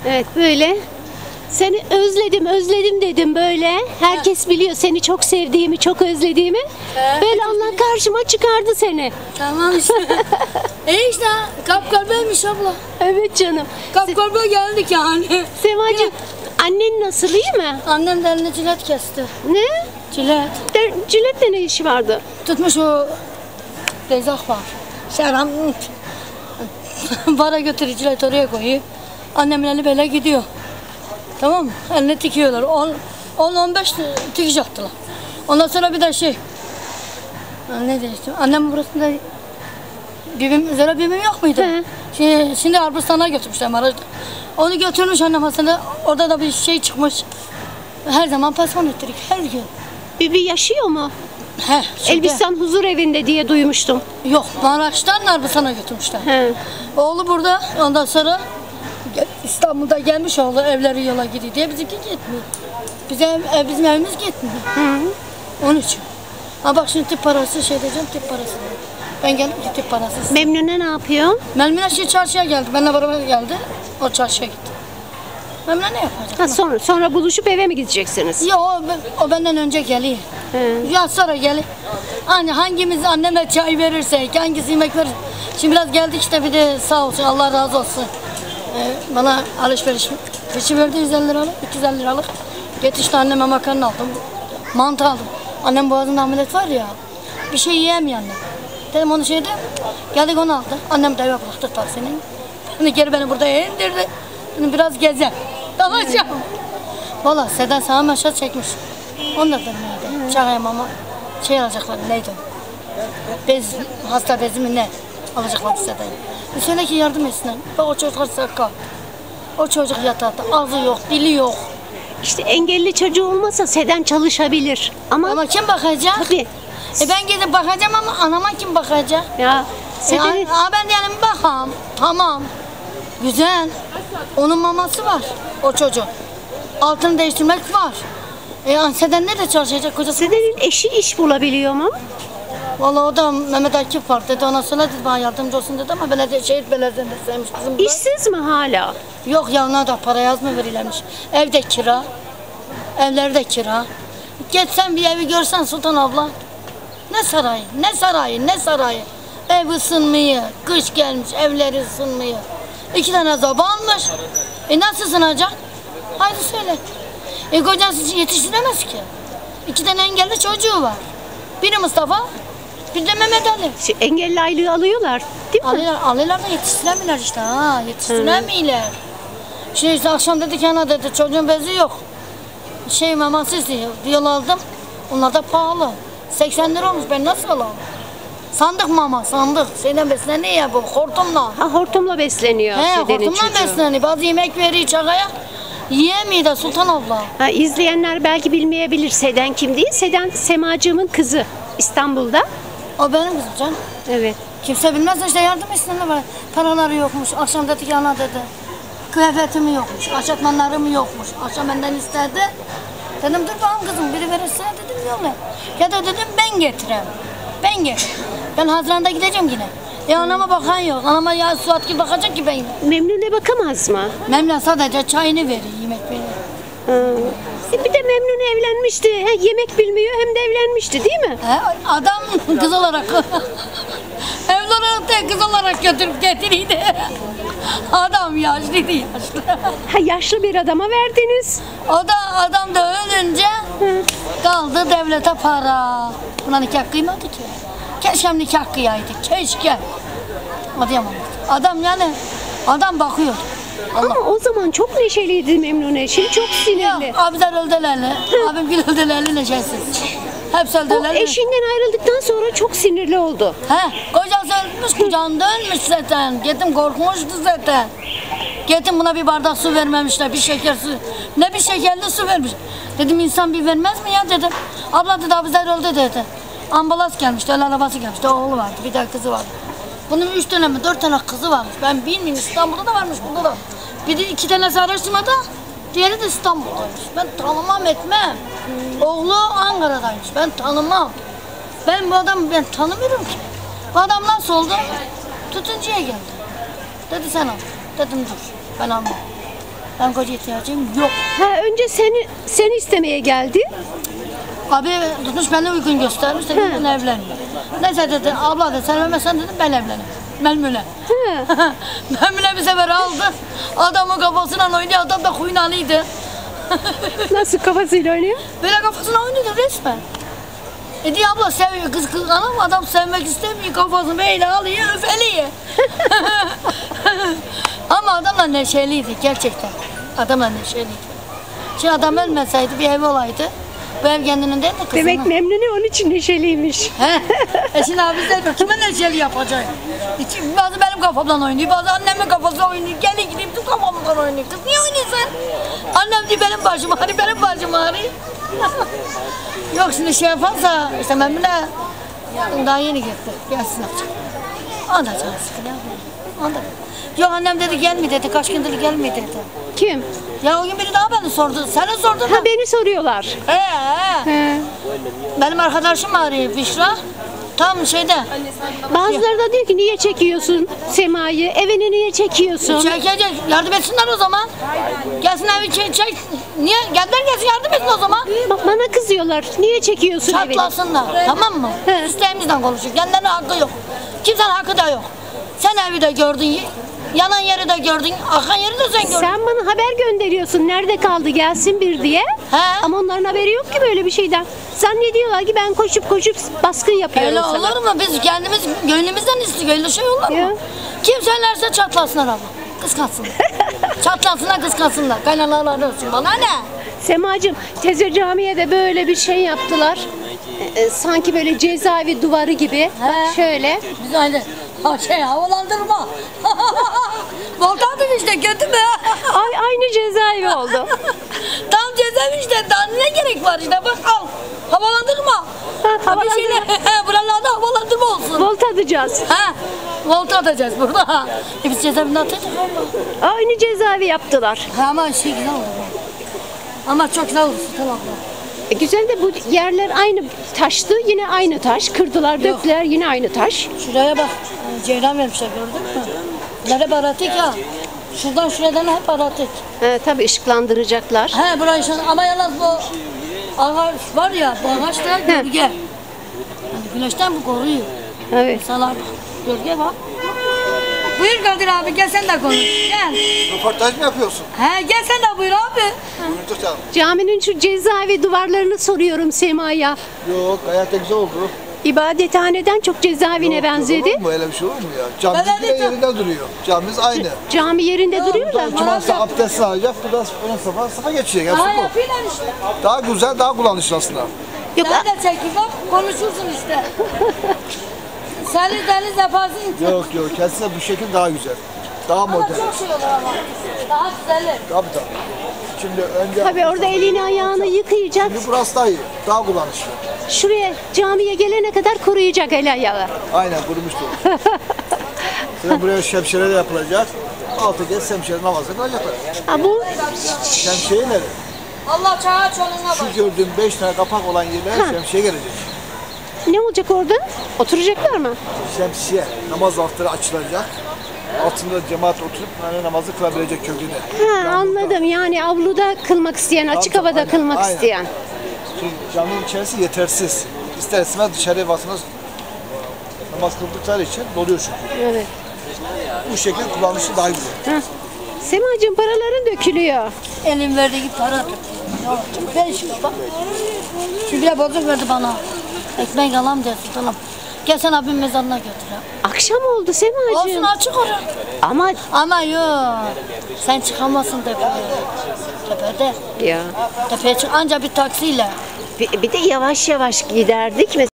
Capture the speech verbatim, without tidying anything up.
Evet böyle. Seni özledim, özledim dedim böyle. Herkes biliyor seni çok sevdiğimi, çok özlediğimi. Böyle Allah karşıma çıkardı seni. Tamam işte. e işte kapkalbeymiş abla. Evet canım. Kapkalbe geldik yani. Semacığım, annen nasıl, iyi mi? Annem de eline cilet kesti. Ne? Cilet. De, Ciletle ne işi vardı? Tutmuş o bezak var. Şeram. Bara götürüyor, cilet oraya koyuyor. Annemin eli böyle gidiyor. Tamam mı? Eline tikiyorlar. on on beş tikiş attılar. Ondan sonra bir de şey. Ne diyeceğim? Annem burasında bibim, zara bibim yok muydu? He. Şimdi, şimdi Arbistan'a götürmüşler aracda. Onu götürmüş annem aslında. Orada da bir şey çıkmış. Her zaman pasman ettirik her gün. Bibi yaşıyor mu? He, şimdi, Elbistan huzur evinde diye duymuştum. yok, Maraş'tan Arbistan'a götürmüşler. He. Oğlu burada, ondan sonra İstanbul'da gelmiş oğlu, evleri yola gidiyor diye bizimki gitmiyor. Bizim, ev, bizim evimiz gitmiyor. Hı. Onun için. Ha bak şimdi tip parası şey diyeceğim, tip parası. Ben geldim ki tip parası. Memnune ne yapıyor? Memnune şey çarşıya geldi, benimle beraber geldi. O çarşıya gitti. Memnune ne yapacak? Ha, sonra sonra buluşup eve mi gideceksiniz? Yok, o, o benden önce geliyor. He. Ya sonra geliyor. Hani hangimiz anneme çay verirsek, hangisi yemek verir. Şimdi biraz geldik işte, bir de sağ olsun, Allah razı olsun. Ee, bana alışveriş fişi verdi, yüz elli liralık, iki yüz elli liralık. Yetişti anneme makarna aldım, mantı aldım. Annem boğazında ameliyat var ya, bir şey yiyemiyor annem. Dedim onu şeyde, geldik onu aldı. Annem de eve bıraktı taksinin. Beni geri beni burada indirdi. Dedim biraz gezelim, dolaşalım. Valla Seda sana meşat çekmiş. Onlar da neydi? Çağaya mama şey alacaklar, neydi o? Bez, hasta bezi mi ne? Alacaklar Seda'yı. Bir söyle ki yardım etsinler. Bak o çocuklar sakat. O çocuk yatakta, ağzı yok, dili yok. İşte engelli çocuğu olmasa Seden çalışabilir. Ama, Ama kim bakacak? tabii. E ben gidip bakacağım ama anama kim bakacak? Ya E, Seden'in a, ben diyelim bakam. Tamam. Güzel. Onun maması var o çocuk. Altını değiştirmek var. E Seden ne de çalışacak kocası? Seden'in eşi iş bulabiliyor mu? Vallahi o da Mehmet Akif var dedi, ona söyle dedi, bana yardımcı olsun dedi ama belediye, şehit belediyesinde sevmiş kızım. burada. İşsiz mi hala? Yok ya, ona da para yaz mı verirlermiş? Evde kira, evlerde kira. Geçsen bir evi görsen Sultan abla, ne sarayı, ne sarayı, ne sarayı. Ev ısınmıyor, kış gelmiş, evleri ısınmıyor. İki tane zoba almış. E nasıl ısınacak? Haydi söyle. E kocası yetiştiremez ki. İki tane engelli çocuğu var. Biri Mustafa, bir de Mehmet Ali. Şey, engelli aylığı alıyorlar değil mi? Alıyorlar, alıyorlar da yetiştiremiyorlar işte ha, yetiştiremiyorlar. Şimdi işte akşam dedi ki ana dedi, çocuğun bezi yok. Şey maması istiyor, diyor aldım. Onlar da pahalı. seksen lira olmuş, ben nasıl alayım? Sandık mama, sandık. Şeyden besleniyor ya bu, hortumla. Ha, hortumla besleniyor He, Seden'in hortumla çocuğu. besleniyor. Bazı yemek veriyor çakaya. Yiyemiyor da Sultan abla. Ha, izleyenler belki bilmeyebilir Seden kim değil. Seden Semacığımın kızı İstanbul'da. O benim kızım canım. Evet. Kimse bilmez işte, yardım istedim var. Paraları yokmuş. Akşam dedi ki ana dedi. Kıyafetimi yokmuş. Aşatmanlarım yokmuş. Akşam benden istedi. Dedim dur bakalım kızım, biri verirse dedim yok. Ya da dedim ben getireyim. Ben getir. Ben Haziran'da gideceğim yine. E anama bakan yok. Anama ya Suat gibi bakacak ki ben. Memnune bakamaz mı? Memle sadece çayını veriyor, yemek veriyor. Ha. Bir de Memnune evlenmişti. He, yemek bilmiyor hem de evlenmişti değil mi? He, adam kız olarak. Evli olarak da kız olarak götürüp getiriydi. Adam yaşlıydı, yaşlı. Ha, yaşlı bir adama verdiniz. O da adam da ölünce kaldı devlete para. Buna nikah kıymadı ki. Keşke nikah kıyaydık, keşke. O diyemem. Adam yani, adam bakıyor. Ama o zaman çok neşeliydi Memnune. Şimdi çok sinirli. Yok, abiler öldülerli. Abim gül öldülerli, neşesiz. Hepsi O öldülerli. eşinden ayrıldıktan sonra çok sinirli oldu. He, kocası ölmüş, kucağında ölmüş zaten. Gittim korkmuştu zaten. Gittim buna bir bardak su vermemişler, bir şeker su. Ne bir şekerli su vermiş. Dedim insan bir vermez mi ya dedim. Abla dedi abiler öldü dedi. Ambulans gelmişti, el arabası gelmişti, oğlu vardı, bir de kızı vardı. Bunun üç tane mi, dört tane kızı varmış. Ben bilmiyorum, İstanbul'da da varmış, burada da. Bir de iki tanesi araştırmada, diğeri de İstanbul'daymış. Ben tanımam etmem. Oğlu Ankara'daymış, ben tanımam. Ben bu adamı ben tanımıyorum ki. Bu adam nasıl oldu? Tutuncuya geldi. Dedi sen al. Dedim dur, ben almam. Ben koca ihtiyacım yok. Ha, önce seni seni istemeye geldi. Abi tutmuş beni uygun göstermiş, dedi ben evleneyim. Neyse dedi, abla dedi, sen evlenmezsen dedim ben evleneyim. Memnune. Ha. Memnune bir sefer aldı. Adamın kafasıyla oynuyor, adam da huynalıydı. Nasıl kafasıyla oynuyor? Böyle kafasına oynuyordu resmen. E diye abla seviyor, kız kız anam adam sevmek istemiyor, kafasını böyle alıyor, öfeliyor. Ama adamla neşeliydi gerçekten. Adamla neşeliydi. Şimdi adam ölmeseydi, bir ev olaydı. Bu ev kendinin değil de kızının. Demek Memnune onun için neşeliymiş. He. E şimdi abi sen kime neşeli yapacak? İçim, bazı benim kafamdan oynuyor, bazı annemin kafasına oynuyor. Gelin gideyim tüm kafamdan oynuyor. Kız niye oynuyorsun? Annem diyor benim başım ağrıyor, benim başım ağrıyor. Yok şimdi şey yaparsa, işte ben bile daha yeni gitti. Gelsin açık. Onda canı sıkılıyor. Onda. Yok annem dedi gelme dedi, kaç gündür gelme dedi. Kim? Ya o gün biri daha beni sordu. Seni sordun mu? Ha, beni soruyorlar. He he. He. Benim arkadaşım arıyor Büşra. Tam şeyde. Bazıları da diyor ki niye çekiyorsun Sema'yı? Evini niye çekiyorsun? Çekecek. Yardım etsinler o zaman. Gelsin evi çek. çek. Niye? Geldiler gelsin yardım etsin o zaman. Bak bana kızıyorlar. Niye çekiyorsun evini? Çatlasınlar. Tamam mı? He. İsteğimizden konuşuyor. Kendilerine hakkı yok. Kimsenin hakkı da yok. Sen evi de gördün. Yanan yeri de gördün. Akan yeri de sen gördün. Sen bana haber gönderiyorsun. Nerede kaldı gelsin bir diye. He. Ama onların haberi yok ki böyle bir şeyden. Sen ne diyorlar ki ben koşup koşup baskın yapıyorum Öyle sana. olur mu? Biz kendimiz gönlümüzden istiyor. Öyle şey olur mu? Ya. Kim söylerse çatlasınlar abla. Kıskansınlar. Çatlasınlar kıskansınlar. Kaynanalar olsun. Bana ne? Semacığım Teze Camii'ye de böyle bir şey yaptılar. Ee, sanki böyle cezaevi duvarı gibi. Bak He. şöyle. Biz aynı ha şey havalandırma. Volkan'dım işte kötü mü? Ay aynı cezaevi oldu. Tam cezaevi işte. Daha ne gerek var işte bak al. Havalandırma. Ha, Ha, bir şeyle havalandırma. buralarda havalandırma olsun. Volta atacağız. Ha, volta atacağız burada. E biz cezaevinde atacağız valla. Aynı cezaevi yaptılar. Ha, ama şey güzel oldu. Ama çok güzel oldu Sultan abla. E, güzel de bu yerler aynı taştı. Yine aynı taş. Kırdılar, Yok. döktüler. Yine aynı taş. Şuraya bak. e, Ceylan vermişler gördün mü? Bunlar hep aratik ha. Şuradan şuradan hep aratik. He, tabii ışıklandıracaklar. He burayı şu ama yalnız bu ağaç var ya bu ağaç da gölge. Yani güneşten bu koruyor. Evet. Mesela gölge var. Buyur Kadir abi gel sen de konuş. Gel. Röportaj mı yapıyorsun? He gel sen de buyur abi. Buyurduk canım. Caminin şu cezaevi duvarlarını soruyorum Sema'ya. Yok gayet de güzel oldu. İbadethaneden çok cezaevine Yok, benzedi. Olur mu? Öyle bir şey olur mu ya? Camimiz Ben bile de- yerinde duruyor. Camimiz aynı. Cami yerinde duruyor da. Cumartesi abdest alacak, bu da ön safa safa geçecek. Yani Daha spor. yapıyorlar işte. Daha güzel, daha kullanışlı aslında. Yok, Sen de çekil bak konuşursun işte. Seniz deniz yaparsın. Yok yok, kendisine bu şekil daha güzel. Daha Ama modern. çok şey olur ama. Daha güzel. Tabii tabii. Şimdi önce... tabii orada elini ayağını yıkayacak. Şimdi burası daha iyi, daha kullanışlı. Şuraya camiye gelene kadar koruyacak el ayağı. Aynen, kurumuştur. Sonra buraya şemsiye de yapılacak. Altı kez şemsiye namazı kılacaklar. Ha, bu Şemsiye nerede? Allah çağa çoluğuna Şu bak. gördüğüm beş tane kapak olan yerlere Ha. şemsiye gelecek. ne olacak orada? Oturacaklar mı? Şemsiye, namaz vaktleri açılacak. Altında cemaat oturup yani namazı kılabilecek kökünde. Ha, anladım. Yani avluda kılmak isteyen, açık Tabii, havada aynen, kılmak aynen. isteyen. Çünkü caminin içerisi yetersiz. İster istemez dışarıya basınız namaz kıldıkları için doluyor çünkü. Evet. Bu şekilde kullanışı daha güzel. Ha. Semacığım paraların dökülüyor. Elim verdiği para tutuyor. Ver şunu bak. Şu bile bozuk verdi bana. Ekmek alam diye tutalım. Gel sen abim mezarına götür. ha. Akşam oldu Semacığım. Olsun açık oraya. Ama Ama yok. Sen çıkamazsın tepeye. Tepede. ya Tepeye çık anca bir taksiyle. bir, bir de yavaş yavaş giderdik.